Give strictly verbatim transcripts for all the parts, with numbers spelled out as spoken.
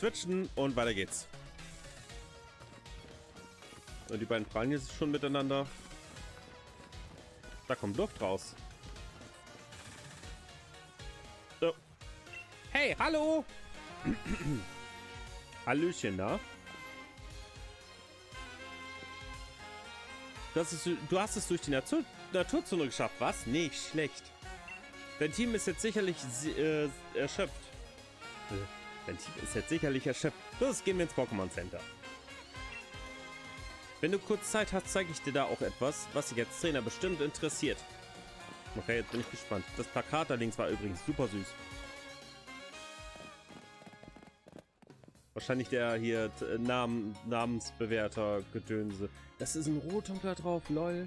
switchen und weiter geht's. Und die beiden prallen jetzt schon miteinander. Da kommt Luft raus. So. Hey, hallo! Hallöchen, da. Du hast, es, du hast es durch die Natur, Naturzone geschafft, was? Nicht schlecht. Dein Team ist jetzt sicherlich äh, erschöpft. Dein Team ist jetzt sicherlich erschöpft. Los, gehen wir ins Pokémon Center. Wenn du kurz Zeit hast, zeige ich dir da auch etwas, was dich als Trainer bestimmt interessiert. Okay, jetzt bin ich gespannt. Das Plakat da links war übrigens super süß. Wahrscheinlich der hier Namen, Namensbewerter Gedönse. Das ist ein Rotom da drauf, lol.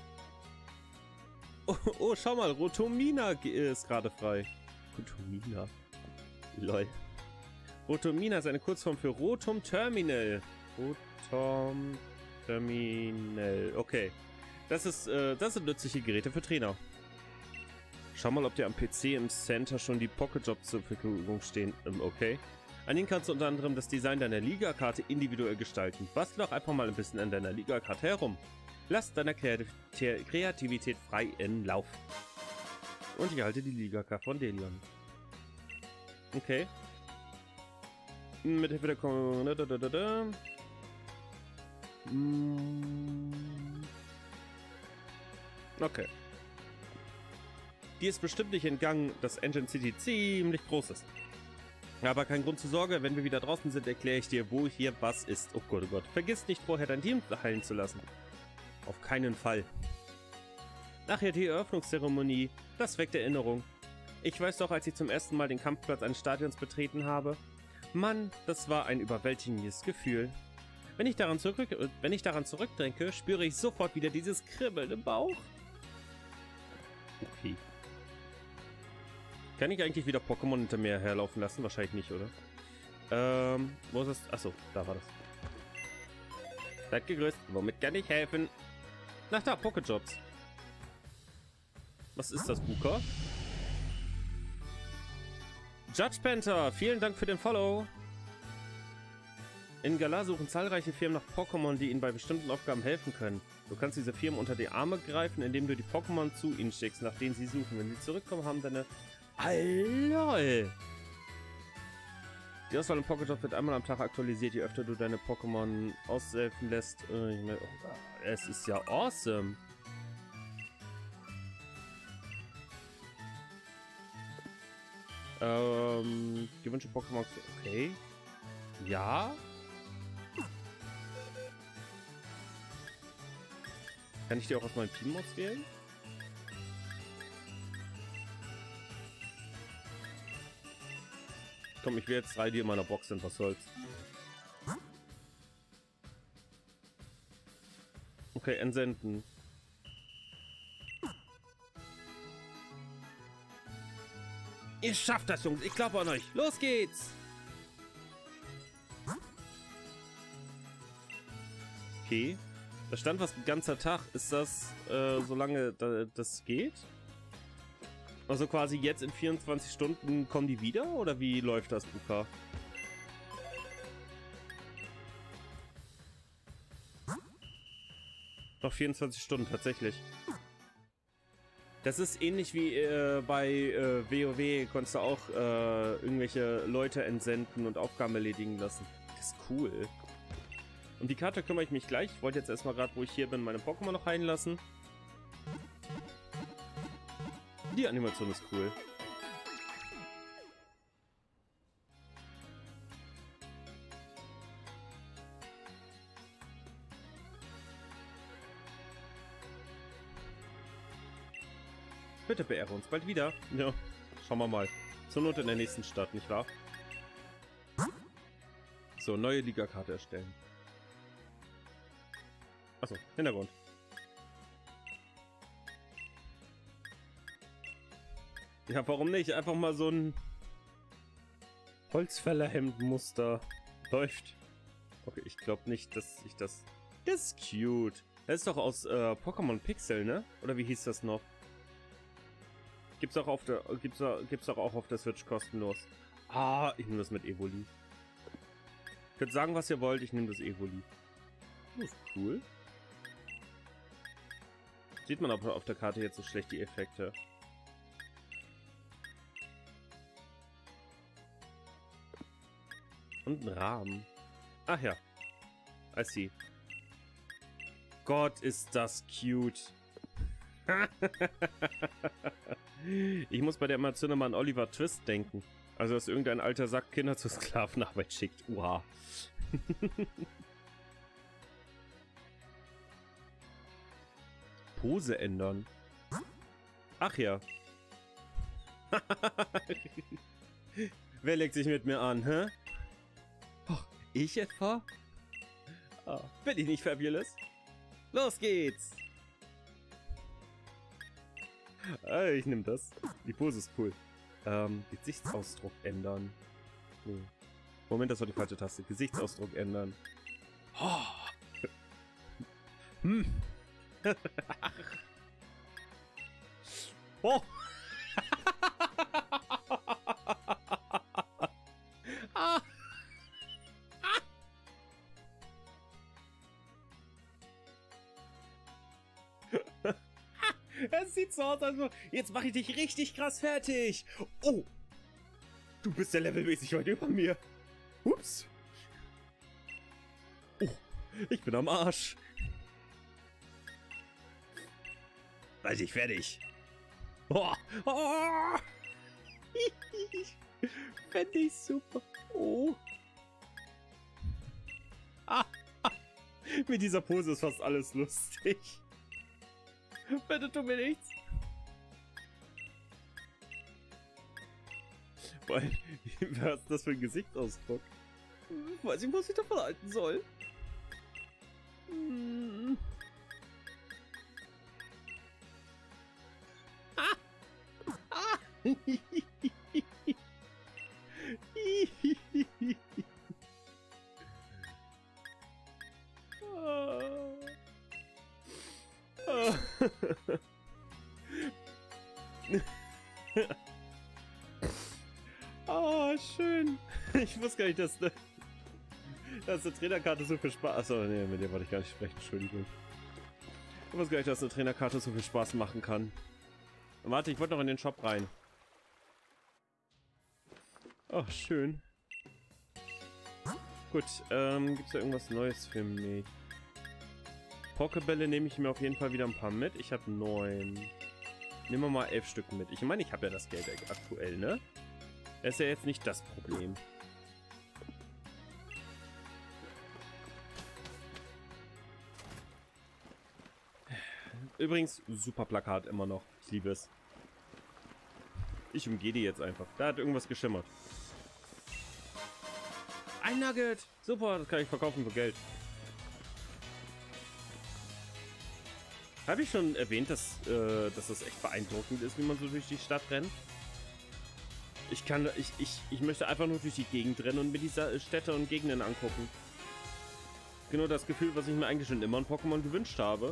Oh, oh, schau mal, Rotomina ist gerade frei. Rotomina. Lol. Rotomina ist eine Kurzform für Rotom Terminal. Rotom Terminal. Okay. Das ist, äh, das sind nützliche Geräte für Trainer. Schau mal, ob dir am P C im Center schon die Pokéjobs zur Verfügung stehen. Ähm, okay. An denen kannst du unter anderem das Design deiner Ligakarte individuell gestalten. Bastel doch einfach mal ein bisschen an deiner Ligakarte herum. Lass deiner Kreativität freien Lauf. Und ich halte die Ligakarte von Delion. Okay. Mit Hilfe der Kom da, da, da, da. Okay. Dir ist bestimmt nicht entgangen, dass Engine City ziemlich groß ist. Aber kein Grund zur Sorge, wenn wir wieder draußen sind, erkläre ich dir, wo hier was ist. Oh Gott, oh Gott. Vergiss nicht, vorher dein Team heilen zu lassen. Auf keinen Fall. Nachher die Eröffnungszeremonie. Das weckt Erinnerung. Ich weiß doch, als ich zum ersten Mal den Kampfplatz eines Stadions betreten habe. Mann, das war ein überwältigendes Gefühl. Wenn ich daran zurück, wenn ich daran zurückdenke, spüre ich sofort wieder dieses Kribbeln im Bauch. Okay. Kann ich eigentlich wieder Pokémon hinter mir herlaufen lassen? Wahrscheinlich nicht, oder? Ähm, wo ist das? Achso, da war das. Seid gegrüßt. Womit kann ich helfen? Nach da, Pokéjobs. Was ist das, Buka? Judge Panther, vielen Dank für den Follow. In Galar suchen zahlreiche Firmen nach Pokémon, die ihnen bei bestimmten Aufgaben helfen können. Du kannst diese Firmen unter die Arme greifen, indem du die Pokémon zu ihnen schickst, nach denen sie suchen. Wenn sie zurückkommen, haben deine... Lol. Die Auswahl im Pokéjob wird einmal am Tag aktualisiert, je öfter du deine Pokémon aushelfen lässt. Es ist ja awesome. Ähm, gewünschte Pokémon... Okay. Ja. Kann ich die auch aus meinem Team auswählen? Komm, ich will jetzt drei, die in meiner Box sind, was soll's. Okay, entsenden. Ihr schafft das, Jungs. Ich glaube an euch. Los geht's. Okay. Da stand was ein ganzer Tag. Ist das, äh, solange da, das geht? Also quasi jetzt in vierundzwanzig Stunden kommen die wieder? Oder wie läuft das, Buka? Noch vierundzwanzig Stunden, tatsächlich. Das ist ähnlich wie äh, bei äh, WoW, konntest du auch äh, irgendwelche Leute entsenden und Aufgaben erledigen lassen. Das ist cool. Um die Karte kümmere ich mich gleich. Ich wollte jetzt erstmal gerade, wo ich hier bin, meine Pokémon noch heilen lassen. Die Animation ist cool. Bitte beehre uns bald wieder. Ja, schauen wir mal. Zur Not in der nächsten Stadt, nicht wahr? So, neue Liga-Karte erstellen. Achso, Hintergrund. Ja, warum nicht? Einfach mal so ein Holzfällerhemdmuster. Läuft. Okay, ich glaube nicht, dass ich das... Das ist cute. Das ist doch aus äh, Pokémon Pixel, ne? Oder wie hieß das noch? Gibt's auch auf der... Gibt's, gibt's auch auf der Switch kostenlos. Ah, ich nehme das mit Evoli. Könnt sagen, was ihr wollt, ich nehme das Evoli. Das ist cool. Sieht man aber auf der Karte jetzt so schlecht die Effekte. Und ein Rahmen. Ach ja. I see. Gott, ist das cute. Ich muss bei der Amazone mal an Oliver Twist denken. Also, dass irgendein alter Sack Kinder zur Sklavenarbeit schickt. Uha. Pose ändern. Ach ja. Wer legt sich mit mir an, hä? Oh, ich etwa? Oh, bin ich nicht fabulous? Los geht's! Ah, ich nehme das. Die Pose ist cool. Ähm, Gesichtsausdruck ändern. Nee. Moment, das war die falsche Taste. Gesichtsausdruck ändern. Oh. Hm. Oh. Ah. Es sieht so aus, also jetzt mache ich dich richtig krass fertig. Oh, du bist ja levelmäßig heute über mir. Ups. Oh, ich bin am Arsch. Weiß ich fertig. Oh, oh. Fände ich super. Oh. Ah, ah. Mit dieser Pose ist fast alles lustig. Bitte tu mir nichts. Weil, was ist das für ein Gesichtsausdruck? Ich weiß nicht, was ich davon halten soll. Hm. Ah. Ah. Oh, schön. Ich wusste gar nicht, dass, ne, dass eine Trainerkarte so viel Spaß... Achso, nee, mit dir wollte ich gar nicht sprechen, Entschuldigung. Ich wusste gar nicht, dass eine Trainerkarte so viel Spaß machen kann. Warte, ich wollte noch in den Shop rein. Oh, schön. Gut, ähm, gibt's da irgendwas Neues für mich? Pokebälle nehme ich mir auf jeden Fall wieder ein paar mit. Ich habe neun. Nehmen wir mal elf Stück mit. Ich meine, ich habe ja das Geld aktuell, ne? Das ist ja jetzt nicht das Problem. Übrigens, super Plakat immer noch. Ich liebe es. Ich umgehe die jetzt einfach. Da hat irgendwas geschimmert. Ein Nugget! Super, das kann ich verkaufen für Geld. Habe ich schon erwähnt, dass, äh, dass das echt beeindruckend ist, wie man so durch die Stadt rennt? Ich kann, ich, ich, ich möchte einfach nur durch die Gegend rennen und mir diese Städte und Gegenden angucken. Genau das Gefühl, was ich mir eigentlich schon immer in Pokémon gewünscht habe.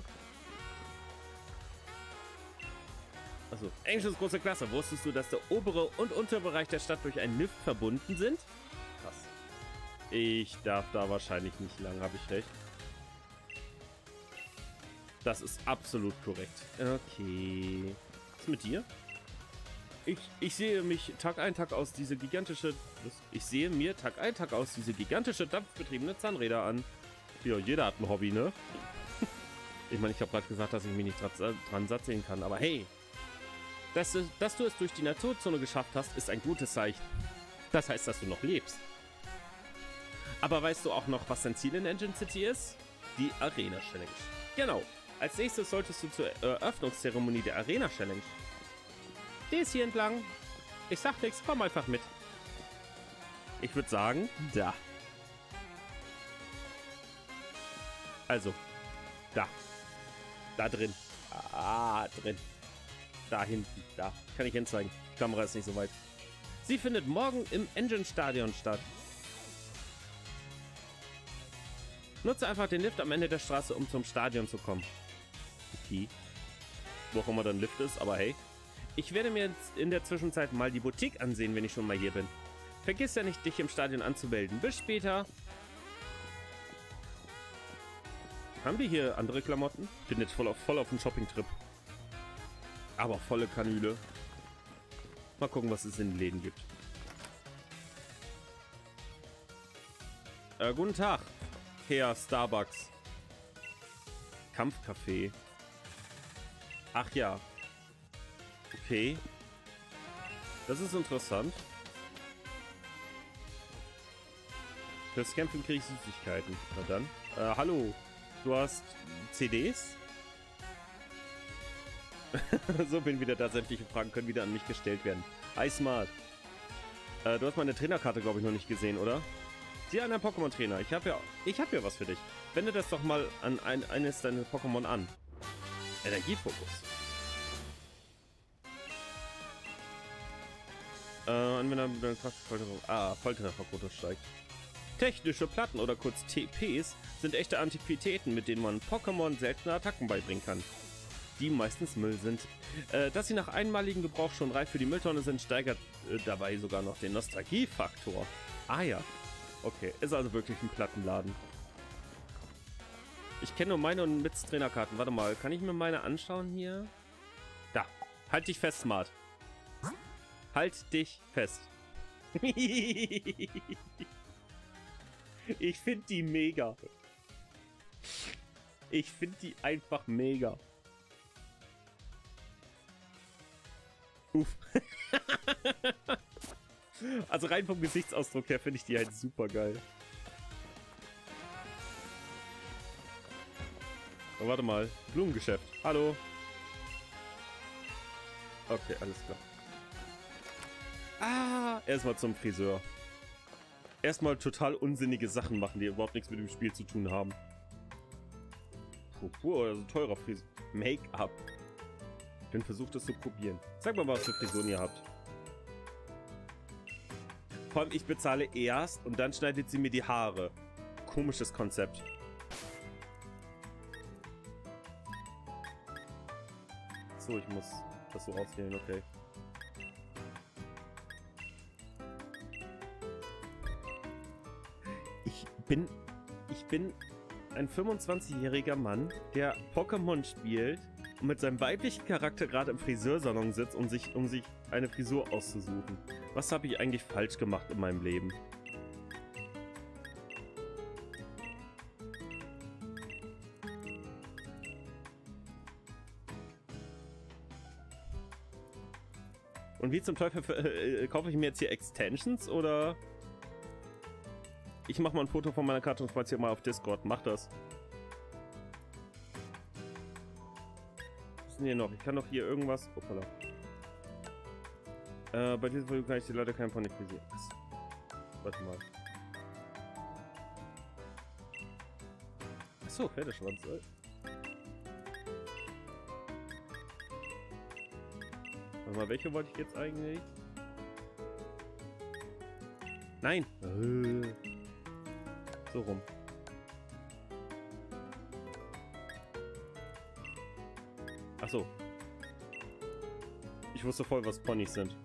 Also, Englisch ist große Klasse. Wusstest du, dass der obere und untere Bereich der Stadt durch einen Lift verbunden sind? Krass. Ich darf da wahrscheinlich nicht lang, habe ich recht. Das ist absolut korrekt. Okay. Was ist mit dir? Ich, ich sehe mich Tag ein, Tag aus diese gigantische... Ich sehe mir Tag ein, Tag aus diese gigantische dampfbetriebene Zahnräder an. Ja, jeder hat ein Hobby, ne? Ich meine, ich habe gerade gesagt, dass ich mich nicht dran, dran satt sehen kann, aber hey! Dass du, dass du es durch die Naturzone geschafft hast, ist ein gutes Zeichen. Das heißt, dass du noch lebst. Aber weißt du auch noch, was dein Ziel in Engine City ist? Die Arena Challenge. Genau. Als nächstes solltest du zur Eröffnungszeremonie der Arena Challenge. Die ist hier entlang. Ich sag nichts, komm einfach mit. Ich würde sagen, da. Also, da. Da drin. Ah, drin. Da hinten. Da. Kann ich hinzeigen. Die Kamera ist nicht so weit. Sie findet morgen im Engine Stadion statt. Nutze einfach den Lift am Ende der Straße, um zum Stadion zu kommen. Okay. Wo auch immer dann Lift ist, aber hey. Ich werde mir jetzt in der Zwischenzeit mal die Boutique ansehen, wenn ich schon mal hier bin. Vergiss ja nicht, dich im Stadion anzumelden. Bis später. Haben wir hier andere Klamotten? Ich bin jetzt voll auf, voll auf dem Shopping-Trip. Aber volle Kanüle. Mal gucken, was es in den Läden gibt. Äh, guten Tag, Herr Starbucks. Kampfcafé. Ach ja. Okay. Das ist interessant. Fürs Kämpfen kriege ich Süßigkeiten. Na dann. Äh, hallo. Du hast C Ds? So bin wieder da. Sämtliche Fragen können wieder an mich gestellt werden. Hi, Smart. Äh, du hast meine Trainerkarte, glaube ich, noch nicht gesehen, oder? Sieh an, ein Pokémon-Trainer. Ich habe ja, ich habe ja was für dich. Wende das doch mal an ein, eines deiner Pokémon an. Energiefokus. Äh, Anwender mit der Kraftfolterung. Ah, Foltererverbot steigt. Technische Platten oder kurz T Ps sind echte Antiquitäten, mit denen man Pokémon seltene Attacken beibringen kann, die meistens Müll sind. Äh, dass sie nach einmaligem Gebrauch schon reif für die Mülltonne sind, steigert äh, dabei sogar noch den Nostalgiefaktor. Ah ja. Okay, ist also wirklich ein Plattenladen. Ich kenne nur meine und Mits Trainerkarten. Warte mal, kann ich mir meine anschauen hier? Da. Halt dich fest, Smart. Halt dich fest. Ich finde die mega. Ich finde die einfach mega. Uff. Also rein vom Gesichtsausdruck her finde ich die halt super geil. Oh, warte mal. Blumengeschäft. Hallo. Okay, alles klar. Ah, erstmal zum Friseur. Erstmal total unsinnige Sachen machen, die überhaupt nichts mit dem Spiel zu tun haben. Puh, also teurer Friseur. Make-up. Ich bin versucht, das zu probieren. Sag mal, was für Frisuren ihr habt. Vor allem, ich bezahle erst und dann schneidet sie mir die Haare. Komisches Konzept. So, ich muss das so auswählen, okay. Ich bin... Ich bin ein fünfundzwanzigjähriger Mann, der Pokémon spielt und mit seinem weiblichen Charakter gerade im Friseursalon sitzt, um sich, um sich eine Frisur auszusuchen. Was habe ich eigentlich falsch gemacht in meinem Leben? Und wie zum Teufel äh, kaufe ich mir jetzt hier Extensions oder... Ich mache mal ein Foto von meiner Karte und spaziere mal auf Discord. Mach das. Was ist denn hier noch? Ich kann doch hier irgendwas... Hoppala. Äh, bei diesem Video kann ich die Leute kein Pony frisieren. Warte mal. Achso, Pferdeschwanz. Warte mal, welche wollte ich jetzt eigentlich? Nein! So rum. Achso. Ich wusste voll, was Ponys sind.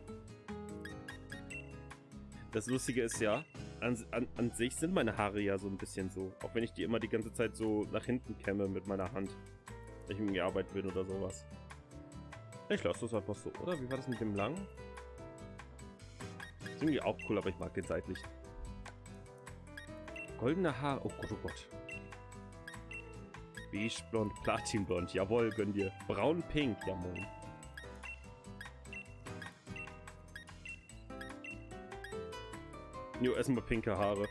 Das Lustige ist ja, an, an, an sich sind meine Haare ja so ein bisschen so. Auch wenn ich die immer die ganze Zeit so nach hinten kämme mit meiner Hand. Wenn ich irgendwie arbeiten will oder sowas. Ich lasse das einfach so, oder? Wie war das mit dem Lang? Ist irgendwie auch cool, aber ich mag den seitlichen. Goldene Haare. Oh Gott, oh Gott. Beige blond, Platinblond. Jawohl, gönn dir. Braun pink. Ja, moin. Jo, erstmal pinke Haare.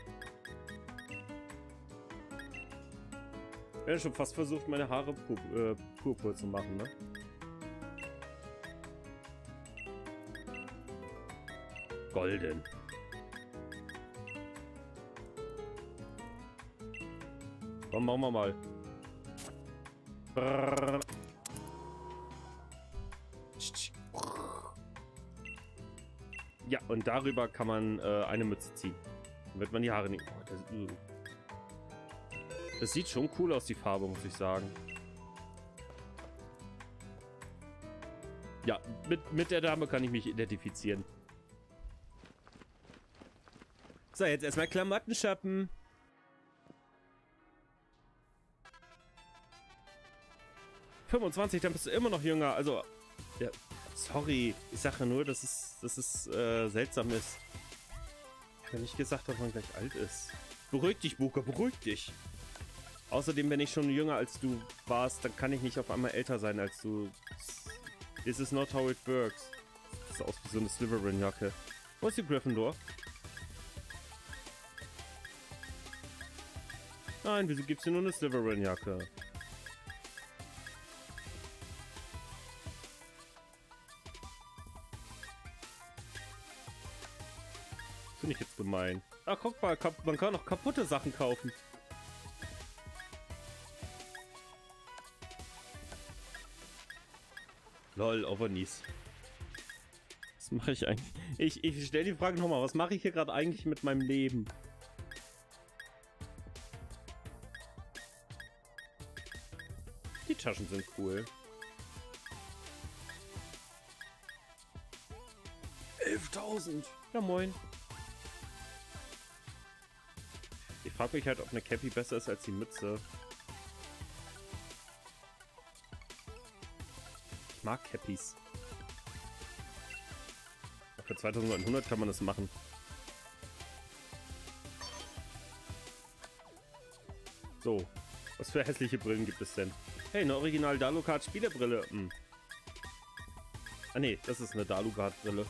Ich habe schon fast versucht, meine Haare pur, äh, purpur zu machen, ne? Golden. Komm, machen wir mal. Brrr. Ja, und darüber kann man äh, eine Mütze ziehen. Dann wird man die Haare nicht... Oh, das, uh. das sieht schon cool aus, die Farbe, muss ich sagen. Ja, mit, mit der Dame kann ich mich identifizieren. So, jetzt erstmal Klamotten shoppen. fünfundzwanzig, dann bist du immer noch jünger. Also, ja, sorry. Ich sage nur, dass es, dass es äh, seltsam ist. Ich habe nicht gesagt, dass man gleich alt ist. Beruhig dich, Buka, beruhig dich. Außerdem, wenn ich schon jünger als du warst, dann kann ich nicht auf einmal älter sein als du. This is not how it works. Das sieht aus wie so eine Slytherin-Jacke. Wo ist die Gryffindor? Nein, wieso gibt's hier nur eine Slytherin-Jacke? Finde ich jetzt gemein. Ach, guck mal, man kann noch kaputte Sachen kaufen. Lol, Overnies. Was mache ich eigentlich? Ich, ich stelle die Frage nochmal, was mache ich hier gerade eigentlich mit meinem Leben? Die Taschen sind cool. elftausend! Ja, moin. Ich frage mich halt, ob eine Cappy besser ist als die Mütze. Ich mag Cappies. Für zweitausendneunhundert kann man das machen. So. Was für hässliche Brillen gibt es denn? Hey, eine Original Dalukart Spielerbrille. Hm. Ah ne, das ist eine Dalukart Brille.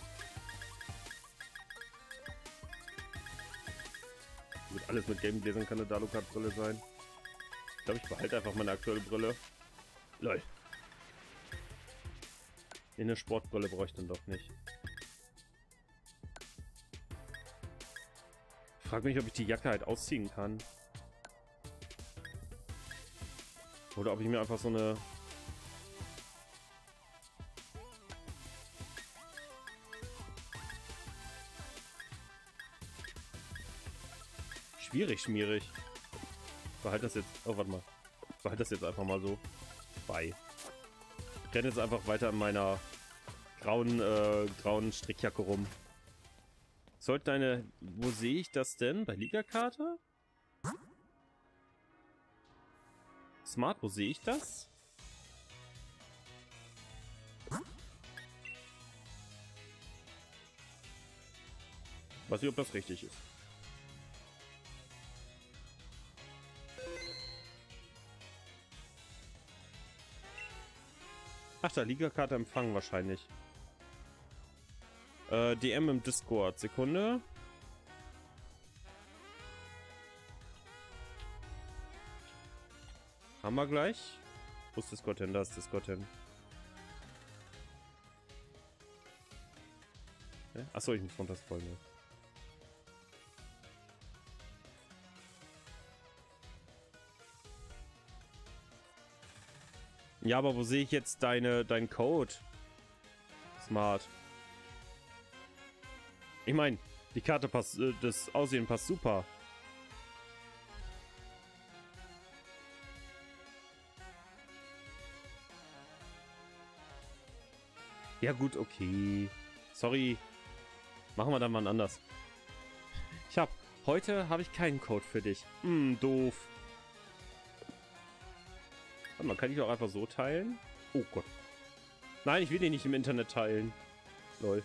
Mit alles mit Gamegläsern kann eine Dalukart Brille sein. Ich glaube, ich behalte einfach meine aktuelle Brille. Lol. Eine Sportbrille brauche ich dann doch nicht. Ich frage mich, ob ich die Jacke halt ausziehen kann. Oder ob ich mir einfach so eine... Schwierig, schmierig. Behalte das jetzt... Oh, warte mal. Behalte das jetzt einfach mal so bei. Ich renne jetzt einfach weiter in meiner grauen, äh, grauen Strickjacke rum. Sollte eine... Wo sehe ich das denn? Bei Liga-Karte? Smart, wo sehe ich das? Weiß nicht, ob das richtig ist. Ach, da Liga-Karte empfangen wahrscheinlich. Äh, D M im Discord. Sekunde. Haben wir gleich. Wo ist Discord hin? Da ist Discord hin. Ja? Achso, ich muss runterscrollen. Ja, aber wo sehe ich jetzt deine, deinen Code? Smart. Ich meine, die Karte passt, äh, das Aussehen passt super. Ja gut, okay. Sorry. Machen wir dann mal anders. Ich hab... Heute habe ich keinen Code für dich. Hm, doof. Warte mal, kann ich auch einfach so teilen? Oh Gott. Nein, ich will den nicht im Internet teilen. Lol.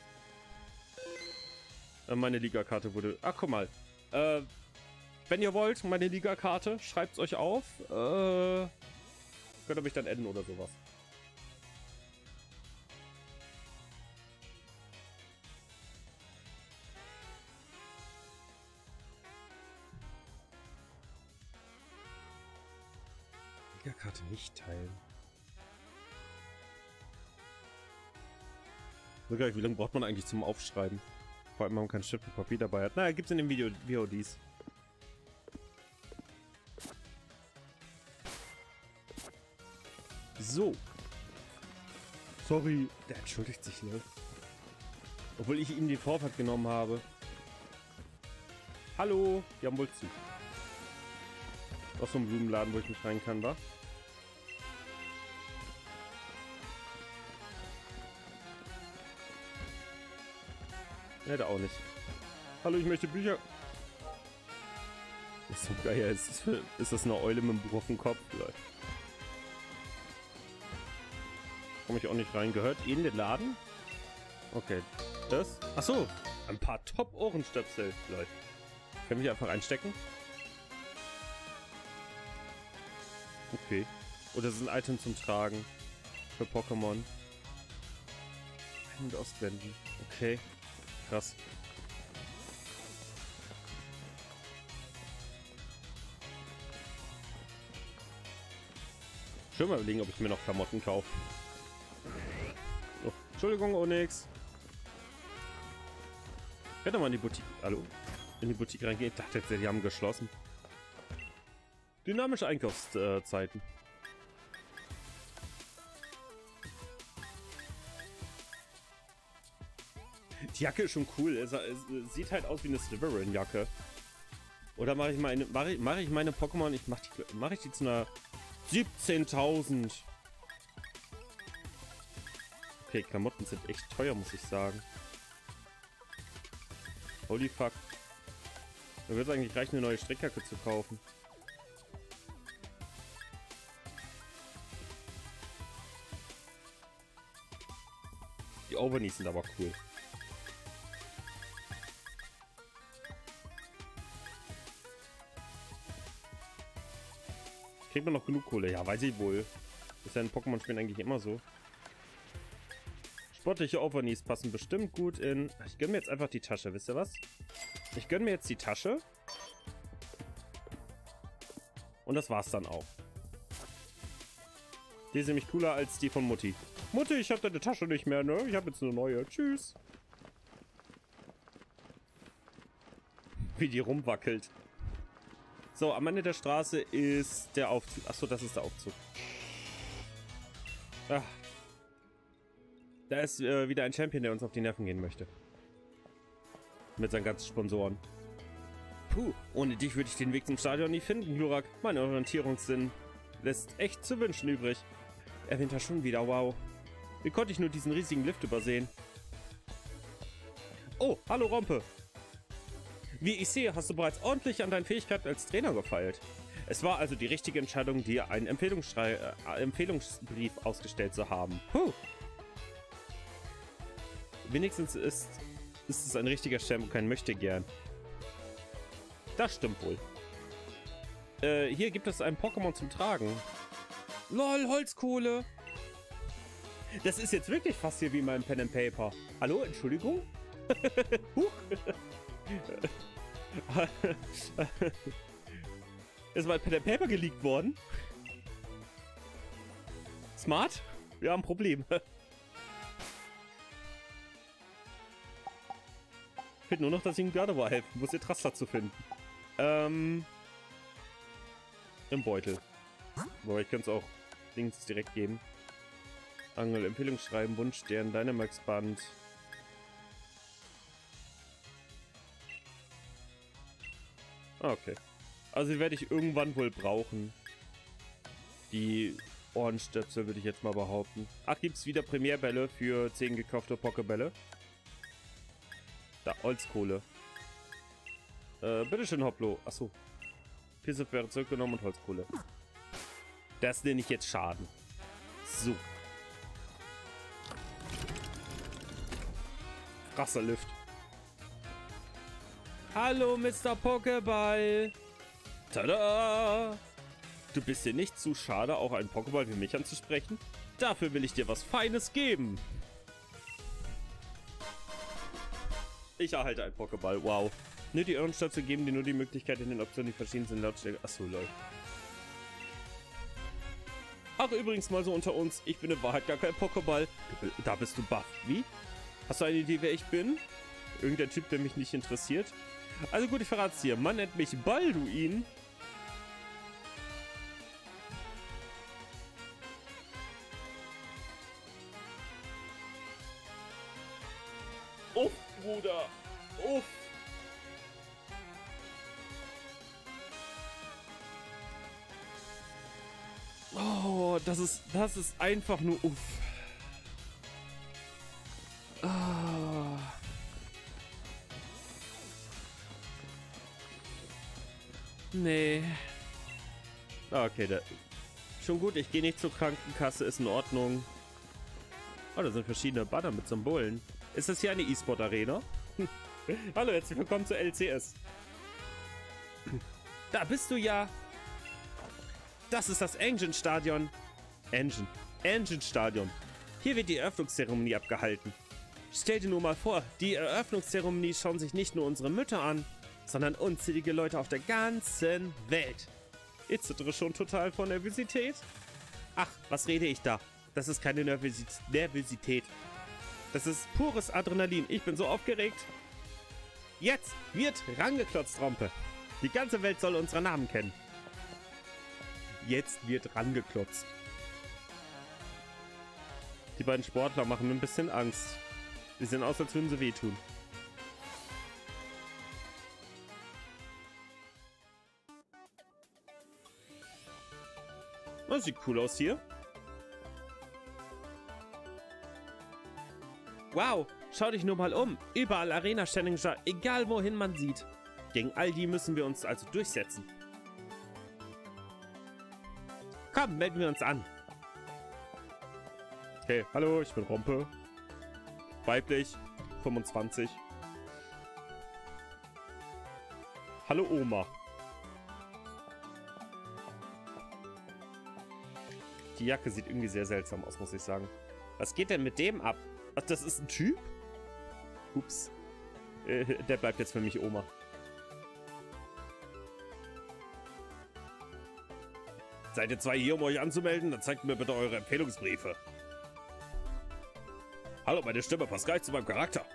Äh, meine Liga-Karte wurde... Ach, guck mal. Äh, wenn ihr wollt, meine Liga-Karte, schreibt's euch auf. Äh, könnt ihr mich dann adden oder sowas. Liga-Karte nicht teilen. Wie lange braucht man eigentlich zum Aufschreiben? Vor allem, wenn man kein Stift und Papier dabei hat. Naja, gibt's in dem Video V O Ds. So. Sorry. Der entschuldigt sich, ne? Obwohl ich ihm die Vorfahrt genommen habe. Hallo. Die haben wohl zu. Aus so einem Blumenladen, wo ich nicht rein kann, wa? Ne, da auch nicht. Hallo, ich möchte Bücher. Das ist so geil. Ist das, für, ist das eine Eule mit einem Buch auf dem Kopf? Vielleicht. Komme ich auch nicht rein. Gehört in den Laden? Okay. Das? Achso. Ein paar Top-Ohrenstöpsel, Leute. Können wir einfach einstecken? Okay. Oder sind Item zum Tragen. Für Pokémon. Ein- und ausblenden. Okay. Krass. Schon mal überlegen, ob ich mir noch Klamotten kaufe. Oh, Entschuldigung, Onyx. Ich werde mal in die Boutique. Hallo? In die Boutique reingehen. Ich dachte jetzt, die haben geschlossen. Dynamische Einkaufszeiten. Die Jacke ist schon cool. Es, es sieht halt aus wie eine Slytherin-Jacke. Oder mache ich meine, mache ich, mache ich meine Pokémon? Ich mache die, mache ich die zu einer siebzehntausend. Okay, Klamotten sind echt teuer, muss ich sagen. Holy fuck. Da wird es eigentlich reichen, eine neue Strickjacke zu kaufen. Die Overknees sind aber cool. Kriegt man noch genug Kohle? Ja, weiß ich wohl. Ist ja in Pokémon-Spielen eigentlich immer so. Sportliche Overknees passen bestimmt gut in... Ich gönne mir jetzt einfach die Tasche, wisst ihr was? Ich gönne mir jetzt die Tasche. Und das war's dann auch. Die ist nämlich cooler als die von Mutti. Mutti, ich hab deine Tasche nicht mehr, ne? Ich habe jetzt eine neue. Tschüss. Wie die rumwackelt. So, am Ende der Straße ist der Aufzug. Achso, das ist der Aufzug. Ach. Da ist äh, wieder ein Champion, der uns auf die Nerven gehen möchte. Mit seinen ganzen Sponsoren. Puh, ohne dich würde ich den Weg zum Stadion nie finden, Glurak. Mein Orientierungssinn lässt echt zu wünschen übrig. Erwähnt er schon wieder, wow. Wie konnte ich nur diesen riesigen Lift übersehen? Oh, hallo Rompe. Wie ich sehe, hast du bereits ordentlich an deinen Fähigkeiten als Trainer gefeilt. Es war also die richtige Entscheidung, dir einen Empfehlungsschrei äh, Empfehlungsbrief ausgestellt zu haben. Puh. Wenigstens ist, ist es ein richtiger Champ und kein Möchtegern. Das stimmt wohl. Äh, hier gibt es ein Pokémon zum Tragen. Lol, Holzkohle. Das ist jetzt wirklich fast hier wie mein Pen and Paper. Hallo, Entschuldigung? Huch. Ist mein Pen and Paper geleakt worden? Smart? Wir haben ein Problem. Fehlt nur noch, dass ich ihm Gardevoir helfen muss, ihr Trassler zu finden. Ähm. Im Beutel. Boah, ich könnte es auch links direkt geben. Angel, Empfehlungsschreiben, Wunschstern, Dynamax-Band. Okay. Also die werde ich irgendwann wohl brauchen. Die Ohrenstöpsel würde ich jetzt mal behaupten. Ach, gibt es wieder Premierbälle für zehn gekaufte Pokébälle? Da, Holzkohle. Äh, bitteschön, Hoplo. Achso. Pisse wäre zurückgenommen und Holzkohle. Das nenne ich jetzt Schaden. So. Rasserlift. Hallo, Mister Pokéball. Tada! Du bist dir nicht zu schade, auch einen Pokéball wie mich anzusprechen? Dafür will ich dir was Feines geben. Ich erhalte einen Pokéball, wow. Nur die Ohrenstöpsel geben dir nur die Möglichkeit, in den Optionen die verschiedensten Lautstärke... Achso, lol. Ach, übrigens mal so unter uns, ich bin in Wahrheit gar kein Pokéball. Da bist du baff. Wie? Hast du eine Idee, wer ich bin? Irgendein Typ, der mich nicht interessiert? Also gut, ich verrate es dir. Man nennt mich Balduin. Uff, Bruder. Uff. Oh, das ist, das ist einfach nur uff. Ah. Nee. Okay, da. Schon gut, ich gehe nicht zur Krankenkasse, ist in Ordnung. Oh, da sind verschiedene Banner mit Symbolen. Ist das hier eine E-Sport-Arena? Hallo, herzlich willkommen zu L C S. Da bist du ja. Das ist das Engine-Stadion. Engine. Engine-Stadion. Hier wird die Eröffnungszeremonie abgehalten. Stell dir nur mal vor, die Eröffnungszeremonie schauen sich nicht nur unsere Mütter an, sondern unzählige Leute auf der ganzen Welt. Ich zittere schon total vor Nervosität. Ach, was rede ich da? Das ist keine Nervosi- Nervosität. Das ist pures Adrenalin. Ich bin so aufgeregt. Jetzt wird rangeklotzt, Rompe. Die ganze Welt soll unsere Namen kennen. Jetzt wird rangeklotzt. Die beiden Sportler machen mir ein bisschen Angst. Sie sehen aus, als würden sie wehtun. Das sieht cool aus hier. Wow, schau dich nur mal um. Überall Arena-Challenger, egal wohin man sieht. Gegen all die müssen wir uns also durchsetzen. Komm, melden wir uns an. Hey, hallo, ich bin Rompe. Weiblich, fünfundzwanzig. Hallo Oma. Die Jacke sieht irgendwie sehr seltsam aus, muss ich sagen. Was geht denn mit dem ab? Ach, das ist ein Typ? Ups. Äh, der bleibt jetzt für mich Oma. Seid ihr zwei hier, um euch anzumelden? Dann zeigt mir bitte eure Empfehlungsbriefe. Hallo, meine Stimme passt gar nicht zu meinem Charakter.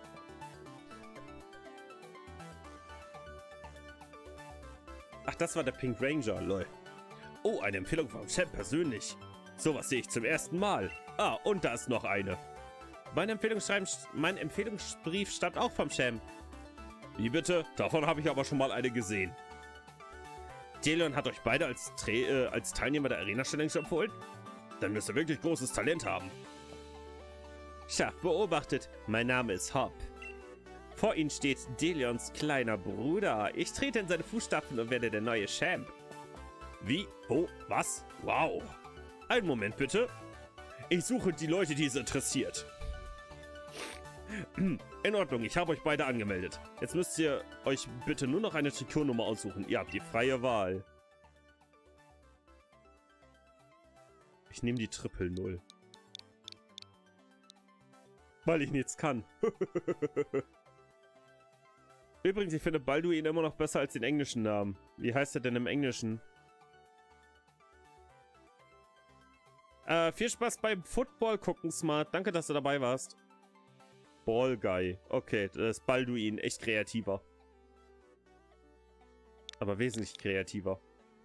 Ach, das war der Pink Ranger, lol. Oh, eine Empfehlung vom Champ persönlich. Sowas sehe ich zum ersten Mal. Ah, und da ist noch eine. Mein Empfehlungsschreiben, mein Empfehlungsbrief stammt auch vom Champ. Wie bitte? Davon habe ich aber schon mal eine gesehen. Delion hat euch beide als, Tra äh, als Teilnehmer der Arena Challenge empfohlen? Dann müsst ihr wirklich großes Talent haben. Scharf beobachtet. Mein Name ist Hop. Vor ihnen steht Delions kleiner Bruder. Ich trete in seine Fußstapfen und werde der neue Champ. Wie? Oh, was? Wow. Einen Moment bitte. Ich suche die Leute, die es interessiert. In Ordnung, ich habe euch beide angemeldet. Jetzt müsst ihr euch bitte nur noch eine Trikotnummer aussuchen. Ihr habt die freie Wahl. Ich nehme die Triple Null. Weil ich nichts kann. Übrigens, ich finde Balduin immer noch besser als den englischen Namen. Wie heißt er denn im Englischen? Äh, viel Spaß beim Football gucken, Smart. Danke, dass du dabei warst. Ball Guy. Okay, das ist Balduin. Echt kreativer. Aber wesentlich kreativer.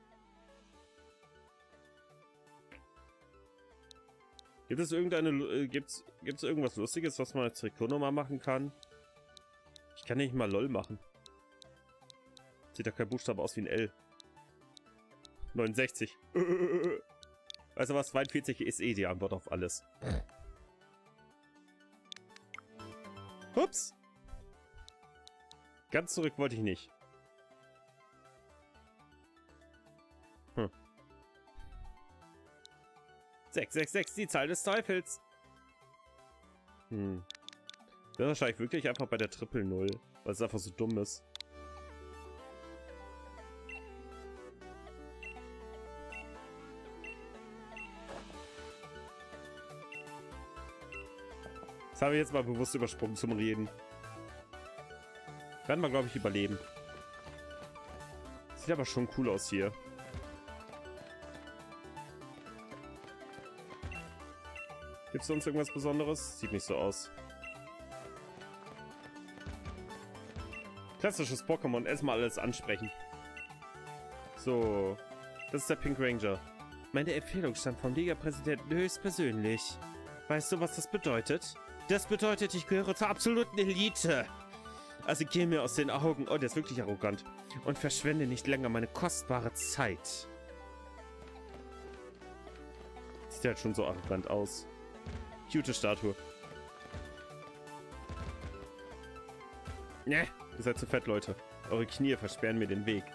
Gibt es irgendeine... Äh, gibt's, gibt's irgendwas Lustiges, was man als Trikotnummer machen kann? Ich kann nicht mal LOL machen. Sieht ja kein Buchstabe aus wie ein L. neunundsechzig. Weißt du was? zweiundvierzig ist eh die Antwort auf alles. Ups. Ganz zurück wollte ich nicht. Hm. sechs sechs sechs, die Zahl des Teufels. Hm. Das ist wahrscheinlich wirklich einfach bei der Triple Null, weil es einfach so dumm ist. Das habe ich jetzt mal bewusst übersprungen zum Reden. Werden wir, glaube ich, überleben. Sieht aber schon cool aus hier. Gibt es sonst irgendwas Besonderes? Sieht nicht so aus. Klassisches Pokémon. Erstmal alles ansprechen. So. Das ist der Pink Ranger. Meine Empfehlung stammt vom Liga-Präsidenten höchstpersönlich. Weißt du, was das bedeutet? Das bedeutet, ich gehöre zur absoluten Elite. Also geh mir aus den Augen. Oh, der ist wirklich arrogant. Und verschwende nicht länger meine kostbare Zeit. Sieht halt schon so arrogant aus. Cute Statue. Ne, ihr seid zu fett, Leute. Eure Knie versperren mir den Weg.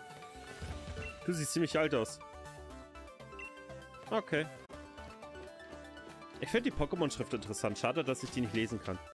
Du siehst ziemlich alt aus. Okay. Ich finde die Pokémon-Schrift interessant. Schade, dass ich die nicht lesen kann.